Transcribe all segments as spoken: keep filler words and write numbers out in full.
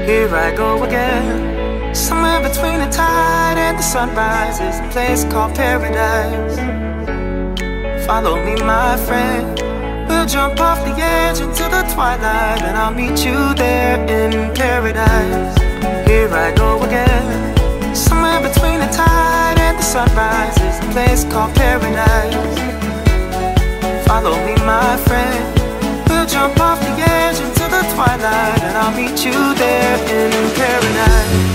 Here I go again, somewhere between the tide and the sunrise is a place called paradise. Follow me, my friend, we'll jump off the edge into the twilight, and I'll meet you there in paradise. Here I go again, somewhere between the tide and the sunrise is a place called paradise. Follow me, my friend, we'll jump off the edge into the twilight, and I'll meet you there in paradise.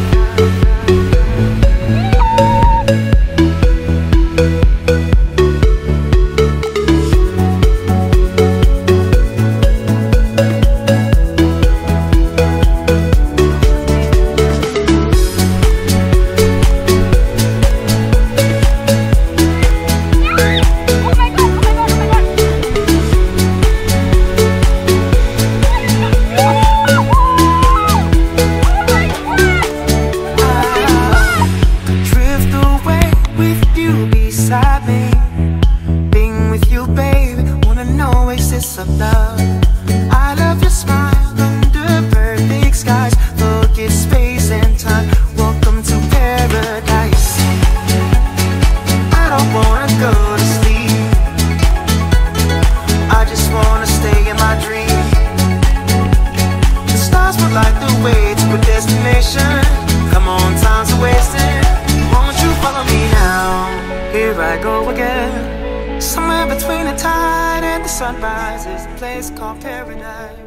Somewhere between the tide and the sunrise is a place called paradise.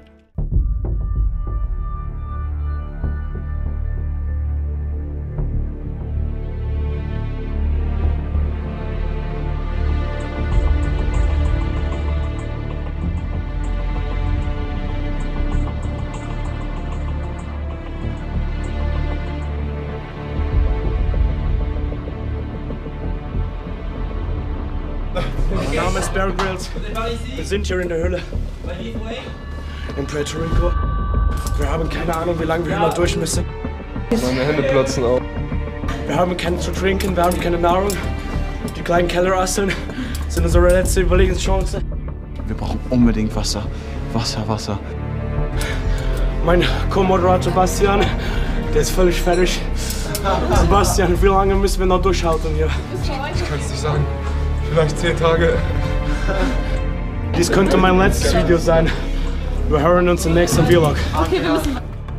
Mein Name ist Bear Grylls. Wir sind hier in der Höhle in Puerto Rico. Wir haben keine Ahnung, wie lange wir hier noch durch müssen. Meine Hände platzen auch. Wir haben keinen zu trinken, wir haben keine Nahrung. Die kleinen Kellerasseln sind unsere letzte Überlebenschance. Wir brauchen unbedingt Wasser. Wasser, Wasser. Mein Co-Moderator Bastian, der ist völlig fertig. Sebastian, wie lange müssen wir noch durchhalten hier? Ich kann es nicht sagen. Vielleicht zehn Tage. Dies könnte mein letztes Video sein. Wir hören uns im nächsten Vlog. Okay, wir müssen.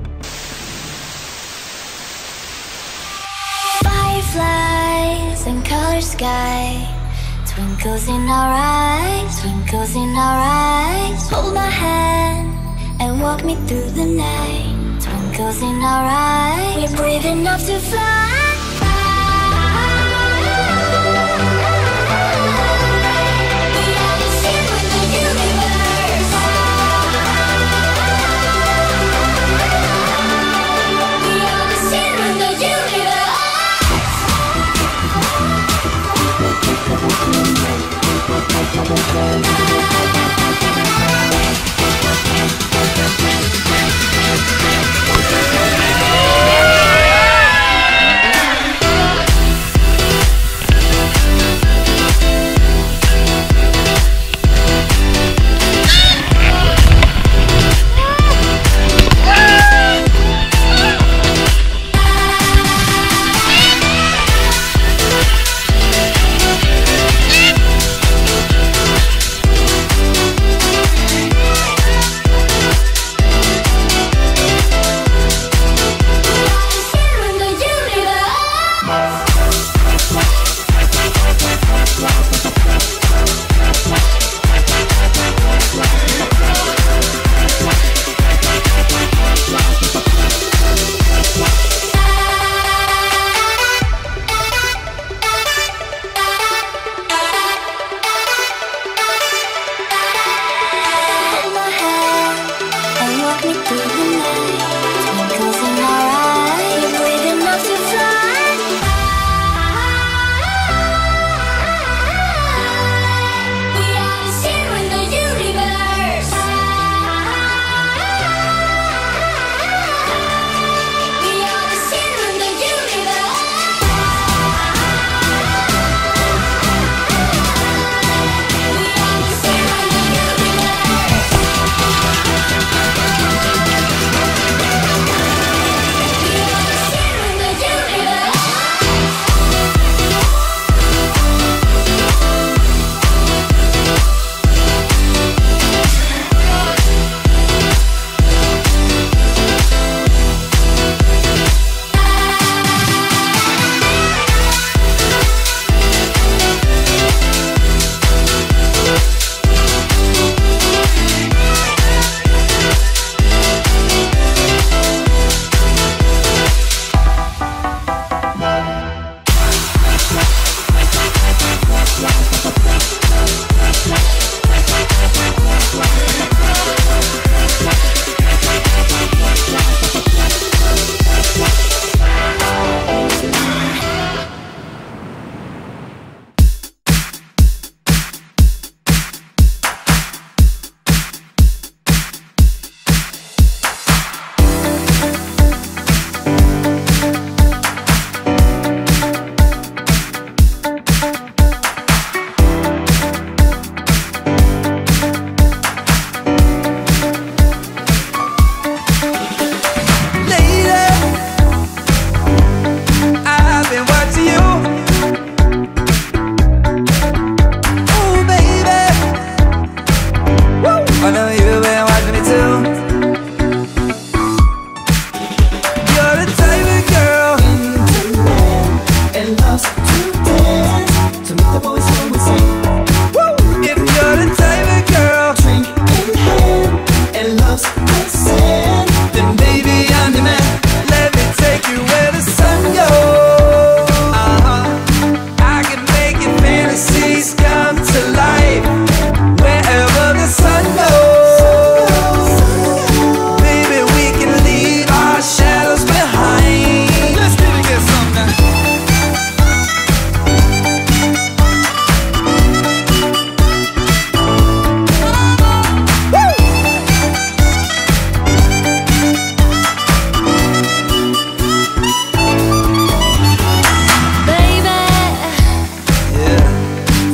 Fireflies and color sky, twinkles in our eyes, twinkles in our eyes. Hold my hand and walk me through the night. Twinkles in our eyes, we're brave enough to fly.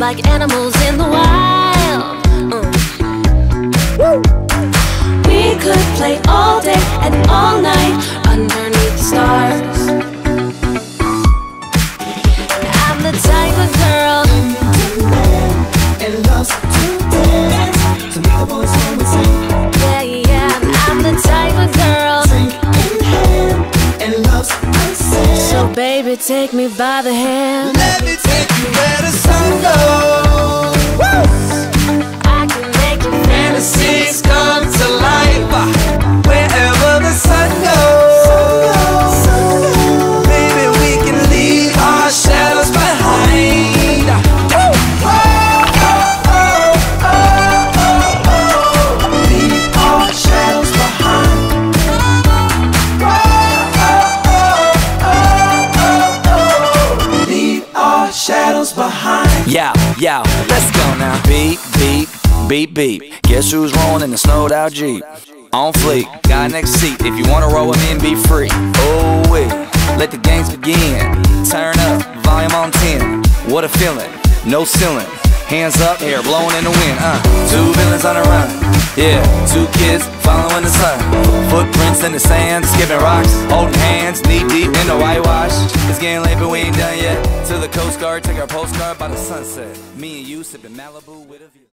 like animals in the wild. Mm. We could play all day and all night underneath the stars. I'm the type of girl and loves to dance. To meet the boys home and sing. Yeah, yeah, I'm the type of girl Drink in hand and loves to sing. So baby, take me by the hand. Let me take you where the sun goes. Woo! I can make your Fantasies come to life wherever the sun goes. Baby, we can leave our shadows behind. Oh, oh, oh, oh, oh, oh. Leave our shadows behind. Oh, oh, oh, oh, oh. Leave our shadows behind. Yeah, yeah, let's go now. Beep, beep, beep, beep. Guess who's rolling in the snowed out Jeep? On fleek, guy next seat. If you wanna roll with me and be free. Oh wait, let the games begin. Turn up, volume on ten. What a feeling, no ceiling. Hands up, hair blowing in the wind. Uh, two villains on the run. Yeah, two kids following the sun. Footprints in the sand, skipping rocks, holding hands, knee deep in the whitewash. It's getting late, but we ain't done yet. To the Coast Guard, take our postcard by the sunset. Me and you sipping Malibu with a view.